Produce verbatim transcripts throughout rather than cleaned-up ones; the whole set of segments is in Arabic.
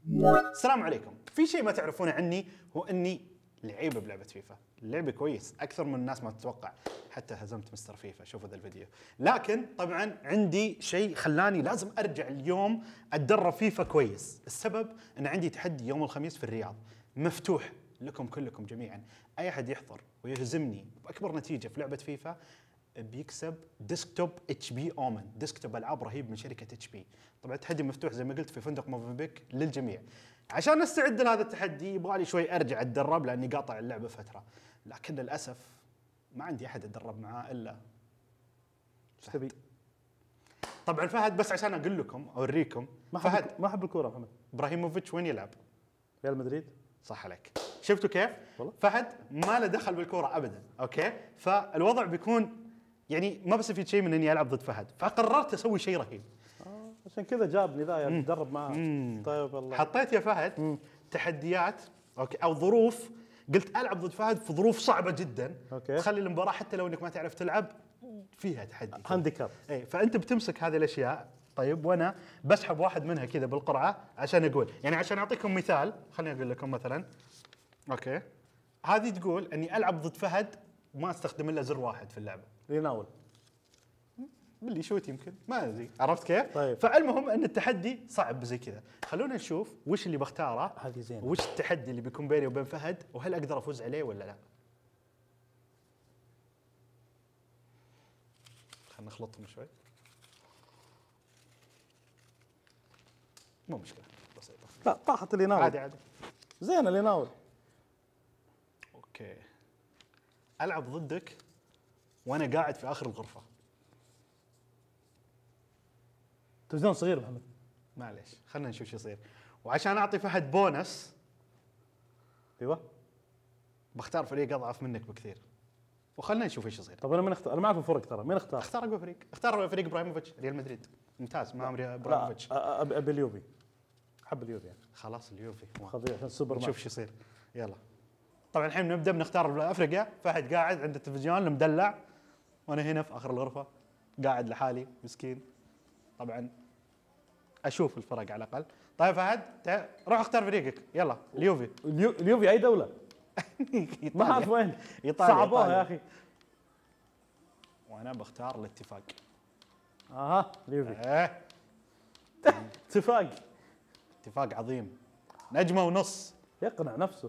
السلام عليكم. في شيء ما تعرفونه عني هو اني لعيب بلعبه فيفا، اللعبه كويس اكثر من الناس ما تتوقع، حتى هزمت مستر فيفا. شوفوا ذا الفيديو. لكن طبعا عندي شيء خلاني لازم ارجع اليوم اتدرب فيفا كويس. السبب ان عندي تحدي يوم الخميس في الرياض مفتوح لكم كلكم جميعا. اي احد يحضر ويهزمني باكبر نتيجه في لعبه فيفا بيكسب ديسكتوب اتش بي اومن، ديسكتوب العاب رهيب من شركه اتش بي. طبعا التحدي مفتوح زي ما قلت في فندق موفنبيك للجميع. عشان استعد لهذا التحدي يبغى لي شوي ارجع اتدرب لاني قاطع اللعبه فتره، لكن للاسف ما عندي احد اتدرب معاه الا فهد. طبعا فهد بس عشان اقول لكم اوريكم ما فهد ما احب الكوره محمد. ابراهيموفيتش وين يلعب؟ ريال مدريد. صح عليك. شفتوا كيف؟ والله. فهد ما له دخل بالكوره ابدا، اوكي؟ فالوضع بيكون يعني ما بستفيد شيء من اني العب ضد فهد، فقررت اسوي شيء رهيب. آه عشان كذا جابني ذا اتدرب معاه. طيب والله. حطيت يا فهد مم. تحديات اوكي او ظروف، قلت العب ضد فهد في ظروف صعبه جدا، أوكي. تخلي المباراه حتى لو انك ما تعرف تلعب فيها تحدي هانديكاب. اي فانت بتمسك هذه الاشياء. طيب وانا بسحب واحد منها كذا بالقرعه عشان اقول، يعني عشان اعطيكم مثال خليني اقول لكم مثلا اوكي هذه تقول اني العب ضد فهد وما استخدم الا زر واحد في اللعبه. يناول باللي شوت يمكن ما ادري، عرفت كيف؟ طيب. فالمهم ان التحدي صعب زي كذا. خلونا نشوف وش اللي بختاره، هذه زينه، وش التحدي اللي بيكون بيني وبين فهد، وهل اقدر افوز عليه ولا لا. خلينا نخلطهم شوي. مو مشكله بسيطه. لا طاحت اللي يناول عادي عادي. زين اللي يناول. اوكي العب ضدك وانا قاعد في اخر الغرفه. تلفزيون صغير محمد. معليش خلينا نشوف شو يصير. وعشان اعطي فهد بونس ايوه بختار فريق اضعف منك بكثير، وخلينا نشوف ايش يصير. طب انا من اختار؟ انا ما اعرف الفرق ترى، مين اختار؟ اختار اقوى فريق، اختار فريق ابراهيموفيتش ريال مدريد. ممتاز معهم ابراهيموفيتش. لا ابي ابي اليوفي، احب اليوفي يعني. خلاص اليوفي خذيه عشان السوبر مان. نشوف شو يصير. يلا طبعا الحين نبدا بنختار افريقيا. فهد قاعد عند التلفزيون المدلع وانا هنا في اخر الغرفه قاعد لحالي مسكين. طبعا اشوف الفرق على الاقل. طيب فهد تعال روح اختار فريقك يلا. اليوفي. اليو... اليوفي اي دوله؟ ما اعرف وين. صعبوها يا اخي. وانا بختار الاتفاق. اها اليوفي. ايه اتفاق. اتفاق عظيم نجمه ونص. يقنع نفسه.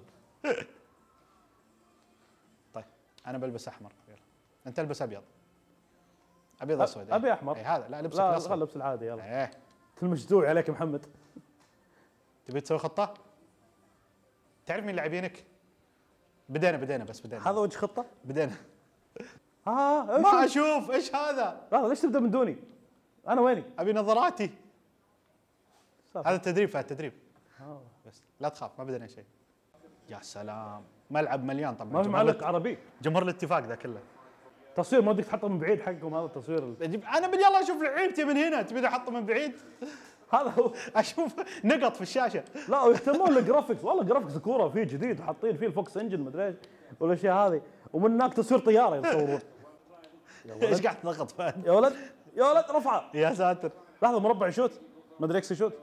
طيب انا بلبس احمر يلا. انت البس ابيض. ابيض اسود. ابي احمر. اي هذا لا لبسك لا الاصفر. خل لبس العادي يلا. ايه المجدوع عليك يا محمد. تبي تسوي خطه؟ تعرف مين لاعبينك؟ بدينا بدينا بس بدينا. هذا وجه خطه؟ بدينا. اه ما اشوف ايش هذا؟ لحظه ليش تبدا من دوني؟ انا ويني؟ ابي نظراتي. صح. هذا التدريب فهد تدريب. آه. بس لا تخاف ما بدنا شيء. يا سلام ملعب مليان طبعا. ما في معلق عربي. جمهور الاتفاق ذا كله. تصوير ما ودك تحطه من بعيد حقهم هذا التصوير. انا بدي يلا اشوف لعيبتي من هنا، تبي احطه من بعيد؟ هذا هو. اشوف نقط في الشاشه. لا ويهتمون بالجرافكس، والله جرافكس كوره فيه جديد وحاطين فيه الفوكس انجن مدري ايش والاشياء هذه، ومن هناك تصوير طياره يصورون. ايش قاعد تضغط فهد؟ يا ولد يا ولد رفعه. يا ساتر. لحظه مربع يشوت مدري اكس يشوت.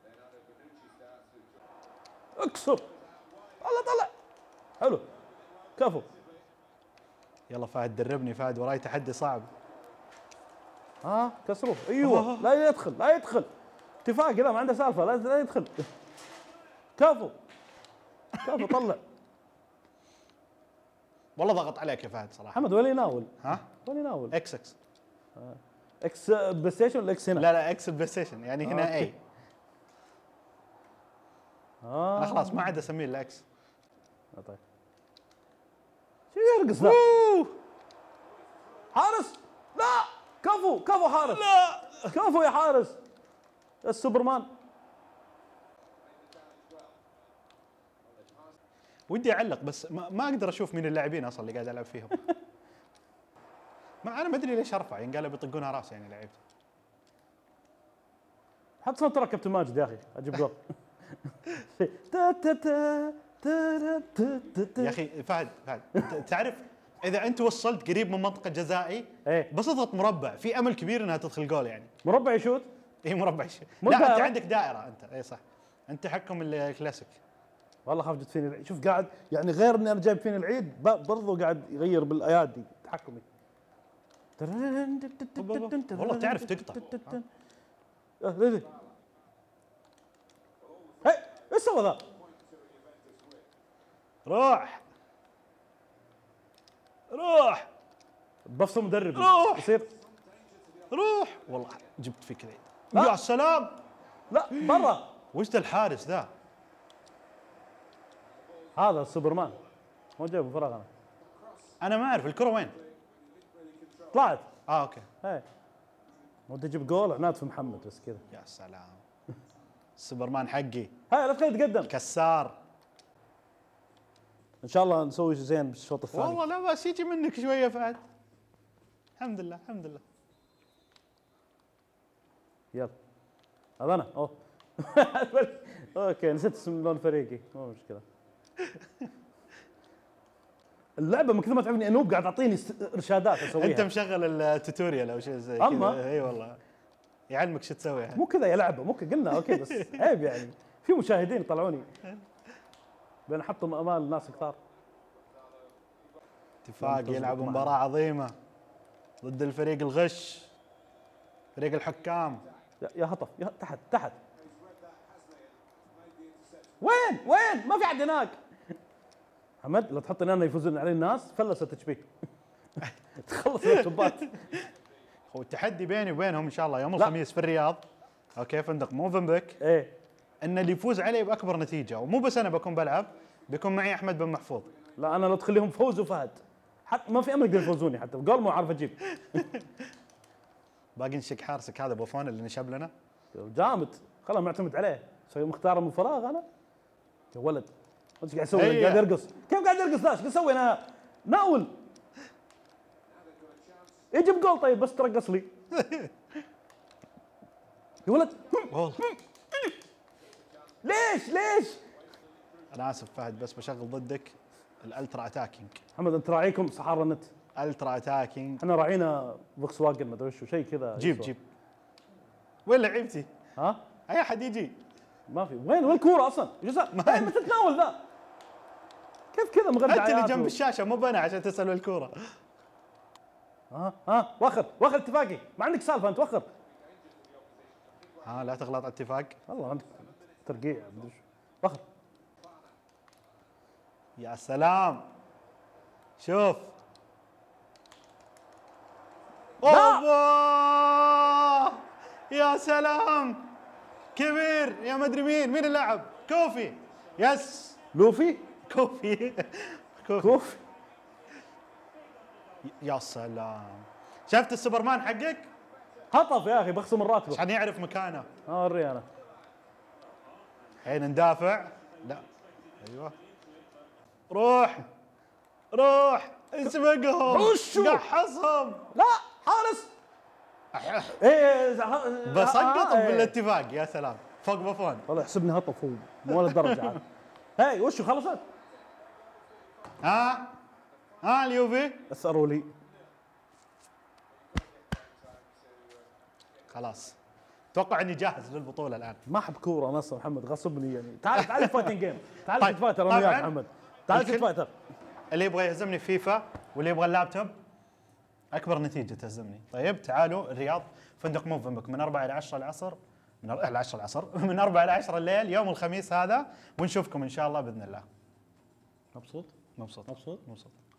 اكسر والله طلع حلو كفو. يلا فهد دربني فهد، وراي تحدي صعب. ها كسروه ايوه. لا يدخل لا يدخل. اتفاق كذا ما عنده سالفه. لا لا يدخل. كفو كفو طلع. والله ضغط عليك يا فهد صراحه. محمد وين يناول؟ ها؟ وين يناول؟ اكس اكس. آه. اكس بلاي ستيشن ولا اكس هنا؟ لا لا اكس بلاي ستيشن يعني هنا آه. اي. آه. انا خلاص ما عاد اسميه الا اكس. طيب شو يرقص ذا؟ حارس لا كفو كفو حارس. لا كفو يا حارس السوبرمان. ودي اعلق بس ما, ما اقدر اشوف مين اللاعبين اصلا اللي قاعد العب فيهم. ما انا ما ادري ليش ارفع، يعني قالوا بيطقونها راس يعني لعيبتي. حط صوت ترى كابتن ماجد يا اخي اجيب جول. يا اخي فهد فهد تعرف اذا انت وصلت قريب من منطقه جزائي ايه بس اضغط مربع في امل كبير انها تدخل جول يعني. مربع يشوت. اي مربع شيء. مو لا انت دائرة. عندك دائره انت اي صح. انت حكم الكلاسيك. والله خاف جت فيني العيد. شوف قاعد يعني غير اني انا جايب فيني العيد برضو قاعد يغير بالايادي تحكمي. والله تعرف تقطع. هي ايش سوى ذا؟ روح روح بفصل مدرب روح. يصير روح والله جبت فيك العيد. لا. يا سلام. لا برا. وش ذا الحارس ذا؟ هذا سوبرمان مو جايبه فراغ انا. انا ما اعرف الكره وين. طلعت. اه اوكي. ايه ودي اجيب جول عناد في محمد بس كذا. يا سلام. سوبرمان حقي هاي لا تخلي تقدم. كسار. ان شاء الله نسوي شيء زين بالشوط الثاني. والله لا بس يجي منك شويه فهد. الحمد لله الحمد لله. يلا هذا انا اوه اوكي نسيت اسم لون فريقي مو مشكله. اللعبه من كثر ما تعبني انوب قاعد تعطيني ارشادات اسويها. انت مشغل التوتوريال او شيء زي أما. كذا. اي والله يعلمك شو تسوي. مو كذا يا لعبه مو كذا قلنا اوكي بس عيب يعني في مشاهدين يطلعوني بين احطهم امال الناس كثار. اتفاق يلعب مباراه عظيمه ضد الفريق الغش فريق الحكام. يا- يا هطف يا تحت تحت. وين وين ما في احد هناك. حمد لو تحطني انا يفوزون علي الناس فلست اتش بي. تخلص اللابتوبات. هو التحدي بيني وبينهم ان شاء الله يوم لا. الخميس في الرياض. اوكي فندق موفنبيك. ايه ان اللي يفوز علي باكبر نتيجه ومو بس انا بكون بلعب بيكون معي احمد بن محفوظ. لا انا لو تخليهم فوز وفهد حتى ما في امل يقدرون يفوزوني حتى جول مو عارف اجيب. باقي نشك حارسك هذا بوفون اللي نشب لنا. جامد خلاص معتمد عليه سوي مختاره من فراغ انا يا ولد. ايش قاعد يسوي هي. قاعد يرقص كيف قاعد يرقص ذا ايش اسوي انا ناول يجيب جول طيب بس ترقص لي يا ولد. والله ليش ليش انا اسف فهد بس بشغل ضدك الالترا اتاكينج. محمد انت راعيكم صحارى النت. الترا اتاكينج. احنا راعينا فوكس واجن ما ادري وش شيء كذا جيب يسوى. جيب. وين لعبتي؟ ها اي احد يجي. ما في وين وين الكوره اصلا ايش صار؟ ما- إيه، متى تتناول ذا كيف كذا مغدى انت اللي عياط جنب و- الشاشه مو بنا عشان تسال الكوره. ها ها واخر واخر اتفاقي ما عندك سالفه انت وخر. ها لا تغلط على اتفاق. والله عندك ترقيع مدري وش. واخر يا سلام. شوف. اوبا يا سلام. كبير يا مدري مين مين اللاعب كوفي. يس لوفي كوفي. كوفي. كوف يا سلام. شفت السوبرمان حقك هطف يا اخي بخصم من راتبه. عشان يعرف مكانه. اوري انا الحين ندافع. لا ايوه روح روح اسبقهم وشو؟ قحصهم. لا حارس ايه بسقطهم إيه. بالاتفاق. يا سلام فوق بوفون. والله يحسبني هطف هو مو ولا درجه عاد. هاي وشو خلصت؟ ها ها اليوفي اثروا لي خلاص. اتوقع اني جاهز للبطوله الان. ما احب كوره انا اصلا محمد غصبني يعني تعال تعال فايتنج جيم تعال طيب، طيب. فايتر انا طبعاً. وياك محمد تعال الكل- فايتر. اللي يبغى يهزمني في فيفا واللي يبغى اللابتوب اكبر نتيجه تهزمني. طيب تعالوا الرياض فندق موفنبك من أربعة الى عشرة العصر من أر- الى عشرة العصر من أربعة الى عشرة الليل يوم الخميس هذا ونشوفكم ان شاء الله باذن الله. مبسوط مبسوط مبسوط مبسوط.